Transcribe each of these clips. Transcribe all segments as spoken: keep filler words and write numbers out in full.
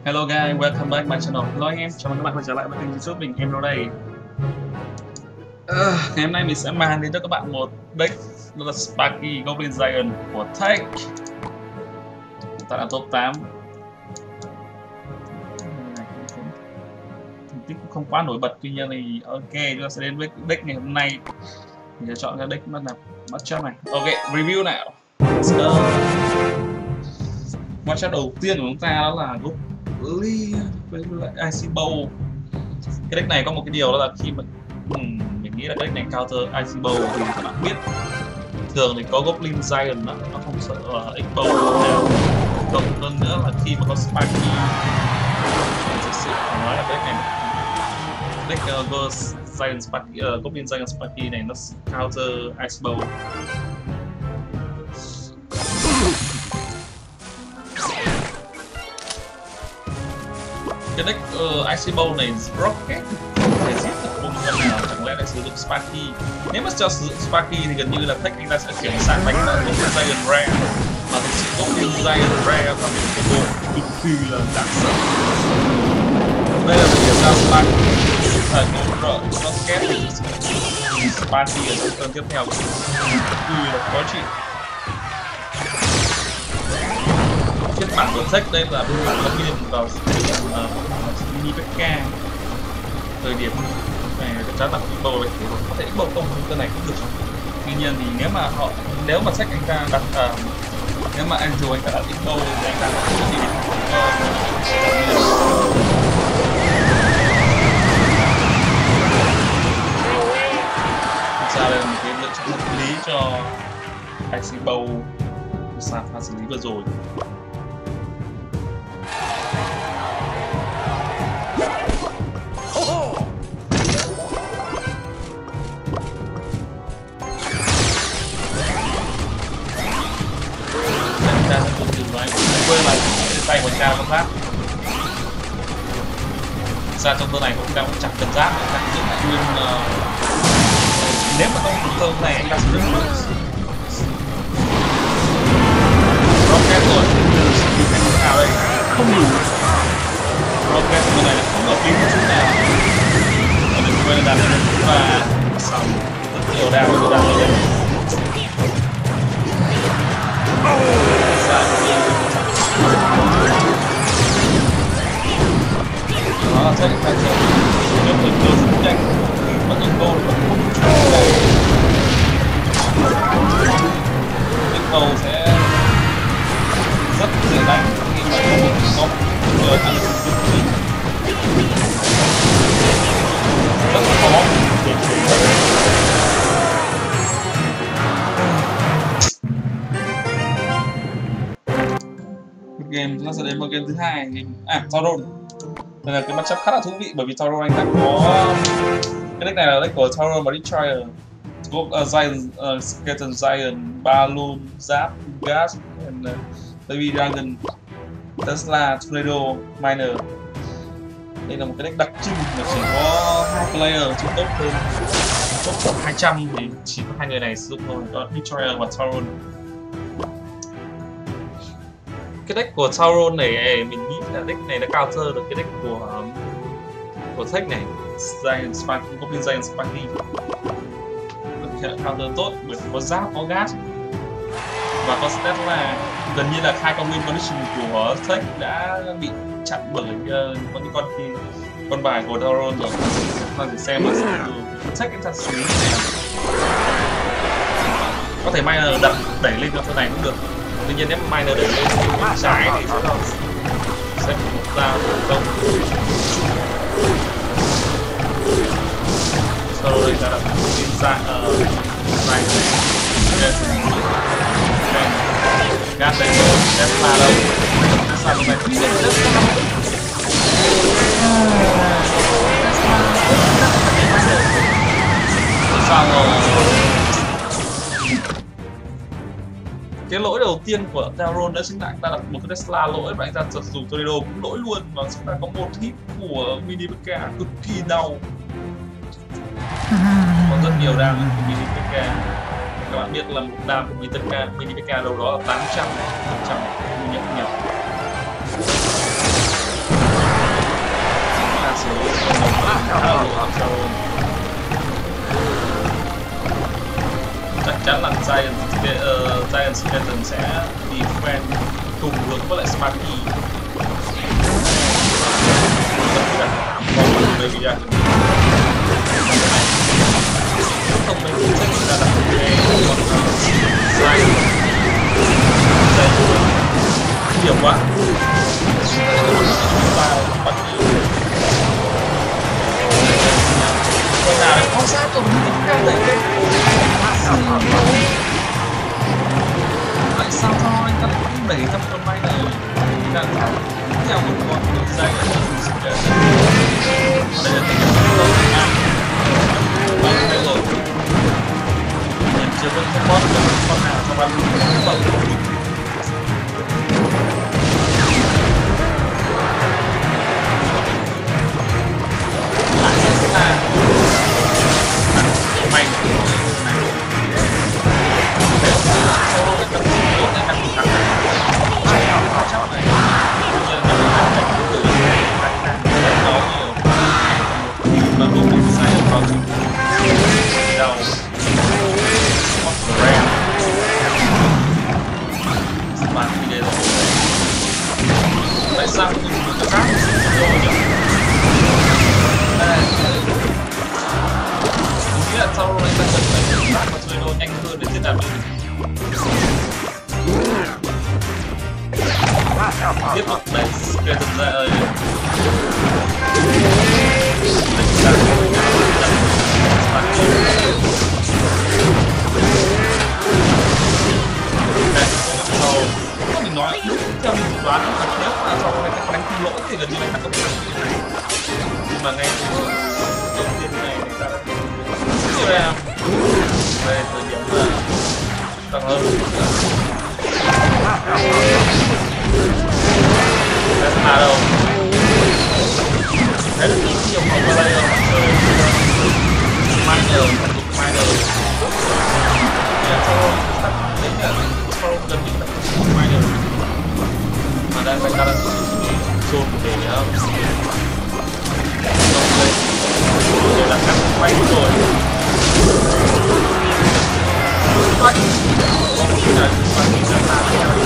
Hello guys, welcome back my channel. Hello anh em, chào mừng các bạn quay trở lại với kênh YouTube mình. Em đâu đây. Uh, ngày hôm nay mình sẽ mang đến cho các bạn một deck đó là Sparky Goblin Giant của Tech. Chúng ta đã top tám. Thành tích cũng không quá nổi bật, tuy nhiên thì ok, chúng ta sẽ đến với deck ngày hôm nay. Mình sẽ chọn ra deck mất là matchup này. Ok, review nào. Let's go. Matchup đầu tiên của chúng ta đó là Goblin với lại Icy Bowl. Cái deck này có một cái điều đó là khi mà hmm, mình nghĩ là cái deck này counter Icy Bowl thì các bạn biết thường thì có Goblin Giant đó, nó không sợ uh, X-Bowl nào. Cộng hơn nữa là khi mà có Sparky, thực sự phải nói là cái deck này deck uh, Ghost Giant Sparky, uh, Goblin Giant Sparky này nó counter Icy Bowl. Cái deck uh, Icy Bowl này Rocket không thể giết được công nhân nào, chẳng lẽ lại sử dụng Sparky. Nếu mà cho sử dụng Sparky thì gần như là Tech anh ta sẽ chuyển sang đánh là Goblin Giant Rare, mà thực sự Goblin Giant Rare và một cái bộ cực kỳ là đáng sợ. Đây là vì sao Sparky thời của Rocket thì Sparky ở trong turn tiếp theo cực kỳ là khó chịu. Phiên bản của Tech đây là phiên bản login vào mini Pekka. Thời điểm này chắc là X-Bowl đấy, có thể X-Bowl không cái này cũng được. Tuy nhiên thì nếu mà họ nếu mà Tech anh ta đặt uh, nếu mà Angel anh ta đặt X-Bowl thì anh ta không có gì để thực ra đây là một cái lựa chọn hợp lý cho Icy Bowl sàn pha xử lý vừa rồi. Quên là tay của ta không giáp. Ra trong turn này chúng ta cũng chẳng cần giáp, chúng ta giữ lại nguyên uh... nếu mà không turn này anh ta sẽ đứng được Rocket rồi. Cái nào đây không đủ. Rocket turn này là không hợp lý một chút nào. Đừng quên là đặt và xong rất nhiều đao rồi đao lên. Đó là sẽ phải chơi nếu mình đưa rất nhanh mất những goal vẫn không chung đây. X-Bowl sẽ rất dễ đánh khi mà không có người ăn được rất là khó để chơi. Game chúng ta sẽ đến một game thứ hai, à Tauron. Đây là cái matchup khá là thú vị bởi vì Tauron anh ta có cái deck này là deck của Tauron và Destroyer, có uh, Giant, uh, Skeleton Giant, Balloon, Zap, Gas, and, uh, Baby Dragon, Tesla, Tornado, Miner. Đây là một cái deck đặc trưng mà chỉ có hai player trên top hơn, top hai trăm thì chỉ có hai người này sử dụng thôi, đó Destroyer và Tauron. Cái deck của Tauron này mình nghĩ là deck này nó counter được cái deck của của Tech này, Giant Sparky, Goblin Giant Sparky. Counter tốt bởi vì có giáp, có gas và có Tesla. Gần như là hai con win condition của Tech đã bị chặn bởi uh, con con con bài của Tauron rồi. Ta thử xem là Tech anh ta xử lý như nào. Có thể may là đặt đẩy lên cho cái này cũng được. Tuy nhiên nếu miner để lên bên trái thì sẽ là sẽ một ra công. Sau đó ta đặt bên trái ở này gạt đây rồi, Tesla đâu? Tesla này cũng rất rất sao rồi? Cái lỗi đầu tiên của Tauron đó chính là anh ta đặt một cái Tesla lỗi và anh ta dùng Tornado cũng lỗi luôn, và chúng ta có một hit của mini Pekka cực kỳ đau, có rất nhiều đam của mini Pekka. Các bạn biết là một đam của mini Pekka mini Pekka đâu đó là tám trăm này, một trăm này, không nhập nhập. chắn là Giant uh, Giant Skeleton sẽ defend cùng hướng với lại Sparky. Còn đây ra không mình cũng sẽ là đặt cái con Giant nhiều quá. Con nào đấy có sát rồi mình cao đấy. Tại sao thôi anh ta lại đẩy thăm con máy này đang theo một con đường dây ở trong sự kiện. Đây là tình hình lâu năm bạn thấy rồi. Nhìn chưa vẫn không có con nào cho bạn không bận. Lại sẽ là may tại sao mình có khác rồi nhỉ? Đây nghĩ là sau này ta cần phải phát và chơi đồ nhanh hơn để thiết đạt được. Tiếp tục đây kể thực ra ơi mình nói đúng theo mình đoán là nếu mà cho này đánh không lỗi thì gần như là không thể, nhưng mà ngay đầu tiên này người ta đã chia ra về thời điểm là tăng hơn đây là đâu thấy được nhiều phòng vào đây không rồi mai đều mai đều là sau đấy là sau gần như là mai đều mà đang phải ta đang chôn để để là cắt quay rồi quay có một cái là quay rất là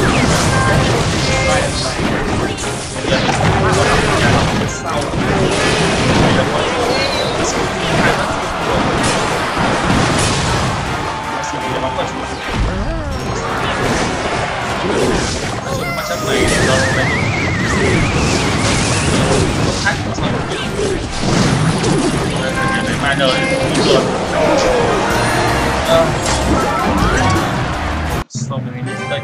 quay giờ nó có làm nhà nó sau đây là có hai mắt nó xử lý bóng vào chủ nó mà chắc này để rồi này hack nó sau một cái này mai đời rồi sau cái này đây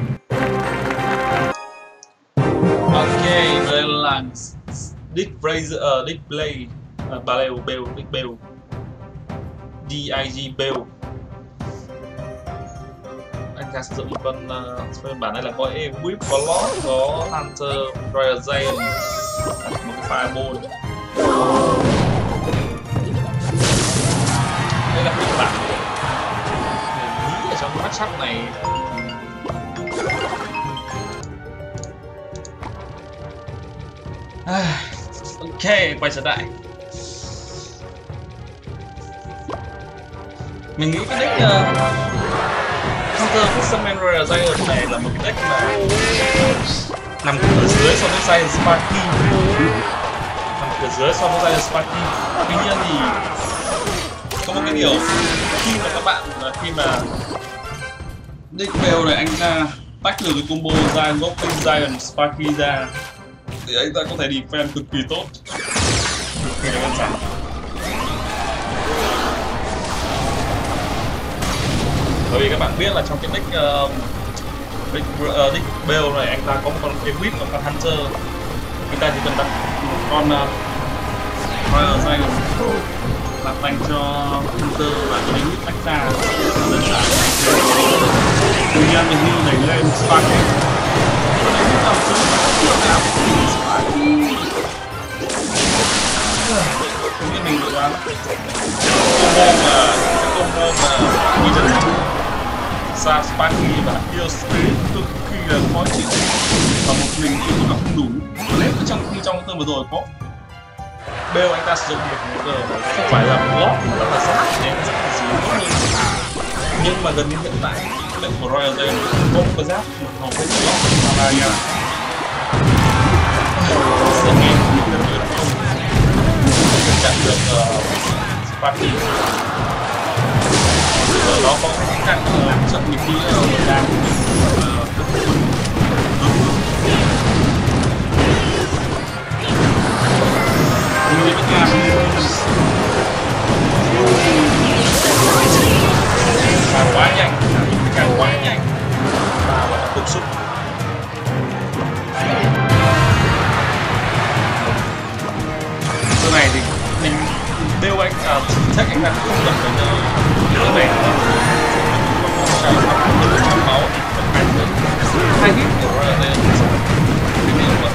ok đây là display uh, display uh, Bale Bale Bale D I G Bale. Anh ta sử dụng một con uh, phiên bản này là có Equip, có Lord, có Hunter, Royal Giant, một cái Fireball. Đây là phiên bản nghĩ ở trong matchup này. Ok, quay trở lại. Mình nghĩ cái deck uh, Hunter Fisherman Royal Giant này là một cái deck mà nằm ở dưới so với Giant Sparky, nằm ở dưới so với Giant Sparky. Tuy nhiên thì có một cái điều khi mà các bạn khi mà deck Bale này anh ta tách được cái combo Giant Goblin Giant Sparky ra thì anh ta có thể defend cực kỳ tốt, cực kỳ đơn giản. Bởi vì các bạn biết là trong cái deck uh, deck, uh, deck Bale này anh ta có một con Equip và con Hunter, người ta chỉ cần đặt một con uh, Royal Giant đặt dành cho Hunter và cái Equip tách ra là đơn giản. Tuy nhiên mình như đẩy lên Sparky cũng như mình dự đoán combo mà combo mà như chân Sa Sparky và Yêu Spirit cực kỳ là khó chịu và một mình thì cũng là không đủ. Nếu trong khi trong tương vừa rồi có Bale anh ta sử dụng một cờ không phải là block mà là sát nên rất là gì tốt hơn. Nhưng mà gần như hiện tại lệnh của Royal Zen có một cái giáp một hồng phết lọc Salaria sẽ nghe những lần nữa không chặn được uh, Sparky. Ở đó có cái cách làm trận nghịch đi ở đang như các làm càng quá nhanh, càng quá nhanh và gọi là cục xúc. Cái này thì mình đều anh à, chắc anh đang không cần phải nhớ này trong máu hai hit của Royal Zen cái điều mà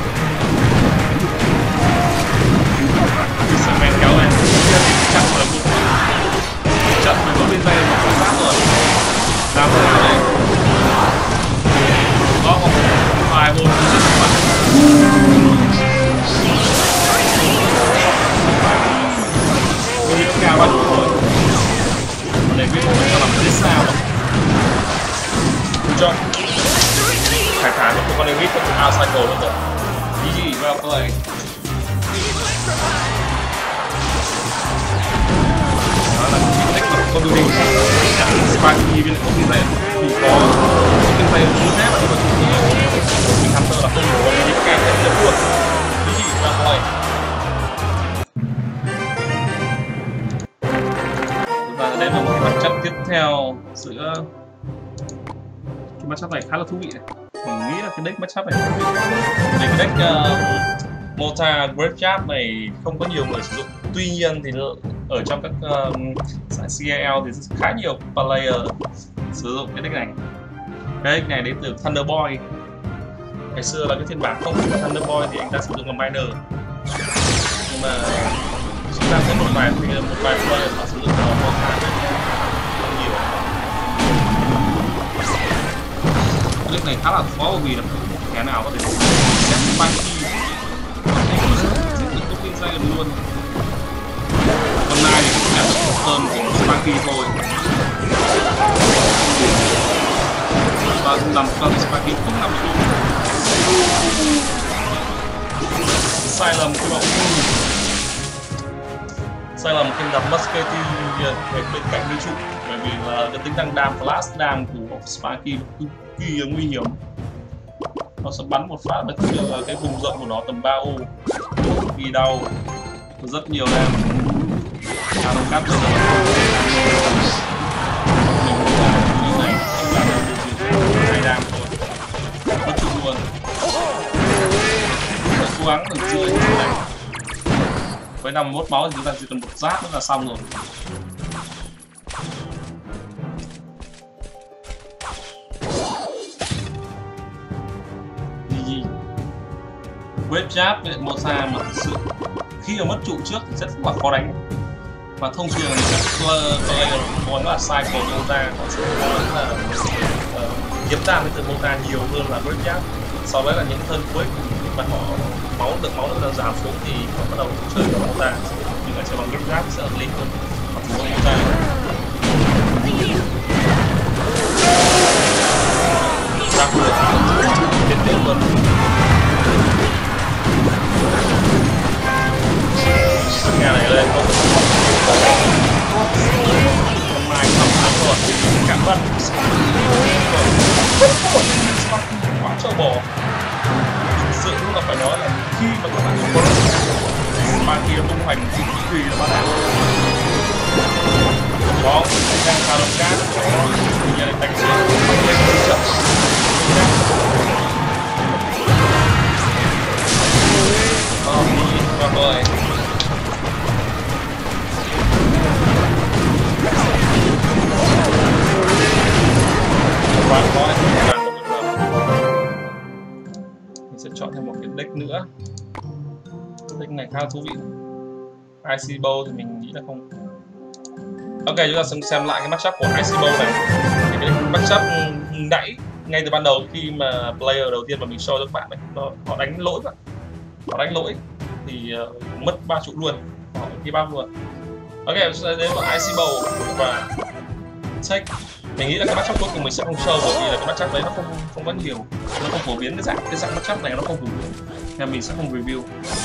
Superman kéo lên chặn là một trận mà có bên tay mà không sát rồi làm thế nào đây có một vài hồn rất là mạnh mình biết cao bao nhiêu rồi để biết nó làm thế sao mà cho khải khải một con David có out cycle luôn rồi gì gì vào play đó là cái cách của con Duty Sparky với con Duty thì có con tay muốn thép và đi vào chủ nghĩa mình Hunter là không có những cái cái rất luôn gì gì vào play và đây là một cái matchup tiếp theo giữa cái matchup này khá là thú vị này. Mình nghĩ là cái deck matchup này vì cái deck uh, Mota Graveyard này không có nhiều người sử dụng. Tuy nhiên thì ở trong các uh, giải xê e lờ thì khá nhiều player sử dụng cái deck này. Cái deck này đến từ Thunder Boy. Ngày xưa là cái phiên bản không của Thunder Boy thì anh ta sử dụng làm miner. Nhưng mà chúng ta thấy một vài thì một vài player họ sử dụng là Mota không nhiều. Cái deck này khá là khó vì là kẻ nào có thể xét Sparky không tin sai được luôn. Hôm nay thì cũng là một tơn của Sparky thôi và làm con Sparky không nằm xuống sai lầm khi mà sai lầm khi đặt Musketeer bên cạnh đối trụ bởi vì là cái tính năng đam flash đam của Sparky cực kỳ nguy hiểm. Nó sẽ bắn một phát được là cái vùng rộng của nó tầm ba ô vì đau rất nhiều đam à, nó cắt được mình làm như này không làm được chỉ hai đam thôi mất trụ luôn phải cố gắng được chữa như này với năm mươi mốt máu thì chúng ta chỉ cần một giáp nữa là xong rồi. Graveyard với một xa mà thực sự khi mà mất trụ trước thì rất là khó đánh và thông thường là player muốn là cycle Mota họ sẽ muốn là kiếm ra với từ Mota nhiều hơn là Graveyard. Sau đấy là những thân cuối mà họ máu được máu được giảm xuống thì họ bắt đầu chơi với Mota, nhưng mà chơi bằng Graveyard sẽ hợp lý hơn hoặc sử dụng Mota. Đặc biệt thiết kế luôn nhà này lên không hôm nay không thắng rồi cảm ơn quá trâu bò. Thực sự là phải nói là khi mà các bạn có Sparky tung hoành thì tùy là bắt đầu có đang khá đông cát thì nhà này đánh sẽ không lên đi chậm oh, rồi bạn có mình sẽ chọn thêm một cái deck nữa. Deck này khá là thú vị. i xê Bow thì mình nghĩ là không. Ok, chúng ta xem, xem lại cái matchup của i xê Bow này. Thì cái matchup nãy ngay từ ban đầu khi mà player đầu tiên mà mình show cho các bạn này, nó, họ đánh lỗi vậy. Họ đánh lỗi thì uh, mất ba trụ luôn, họ đi ba luôn. Ok, chúng ta đến vào i xê Bow và check Mình nghĩ là cái matchup cuối cùng mình sẽ không show, bởi vì là cái matchup đấy nó không không có nhiều, nó không phổ biến cái dạng cái dạng matchup này, nó không phổ biến nên mình sẽ không review.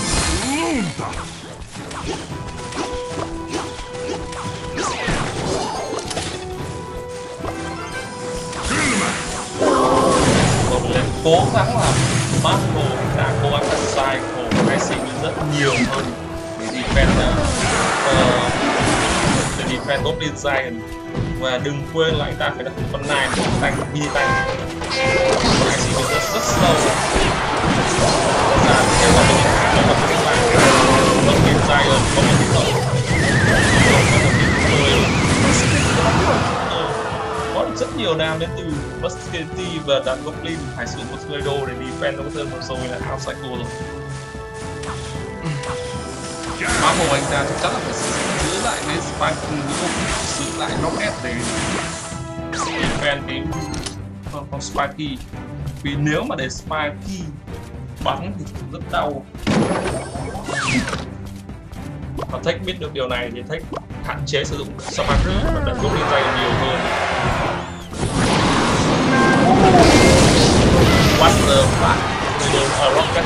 Một lần cố gắng làm Marco đã cố gắng đặt cycle pressing rất nhiều hơn để defend uh, để defend top lane Giant. Và đừng quên là anh ta phải đặt một con nine, một tank, mini tank. I C rất rất slow. Và theo là mình có một cái bạn top lane Giant có một cái tổng có rất nhiều đam đến từ Musketeer và đàn Goblin, phải sử dụng một Tornado để defend nó có thêm một rồi là out cycle rồi. Marvel anh ta chắc chắn là phải giữ lại cái Spike cuối cùng, giữ lại Rocket để defend cái con, con Spikey. Vì nếu mà để Spikey bắn thì rất đau. Và Take biết được điều này thì Take hạn chế sử dụng Spike và đàn Goblin dày nhiều hơn. What the fuck? A Rocket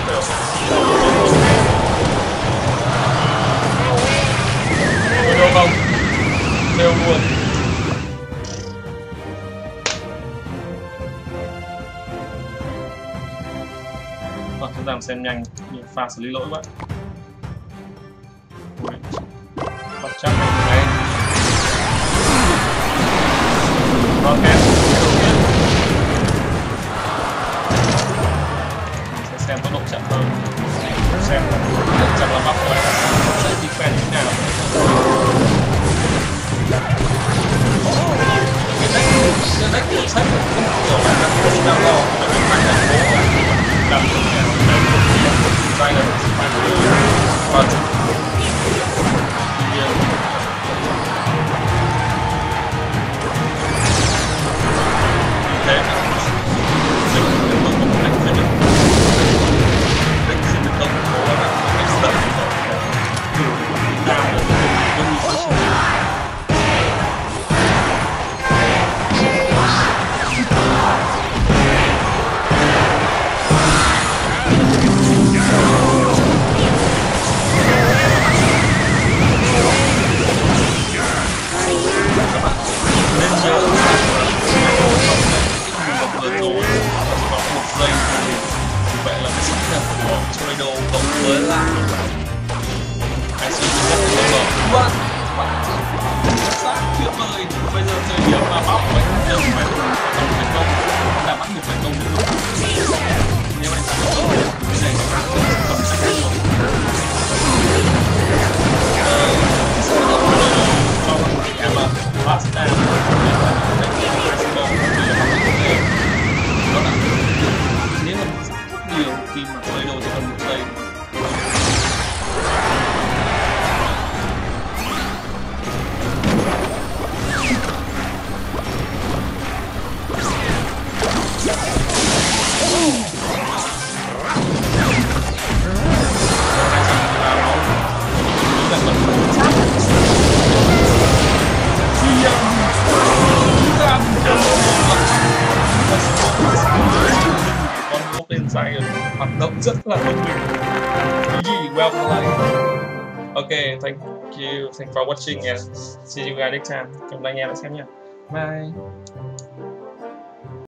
đâu không? Đều buồn. Rồi, chúng ta xem nhanh, nhiều pha xử lý lỗi quá. Bắt chắc này. Rocket. Mình sẽ xem tốc độ chậm hơn. Xem là chậm là bắp của anh sẽ defend như thế nào. Cái deck của sách cũng kiểu là các cái đau đầu và cái mạnh là cố làm được cái tay là phải và tuy nhiên như thế mình tiếp tục một cách sẽ được deck sẽ được tốc cố là cái step của đau được với những cái hoạt động rất là thông minh. G G, well played. Okay, thank you, thanks for watching and see you guys next time. Chúng ta anh em lại xem nha. Bye.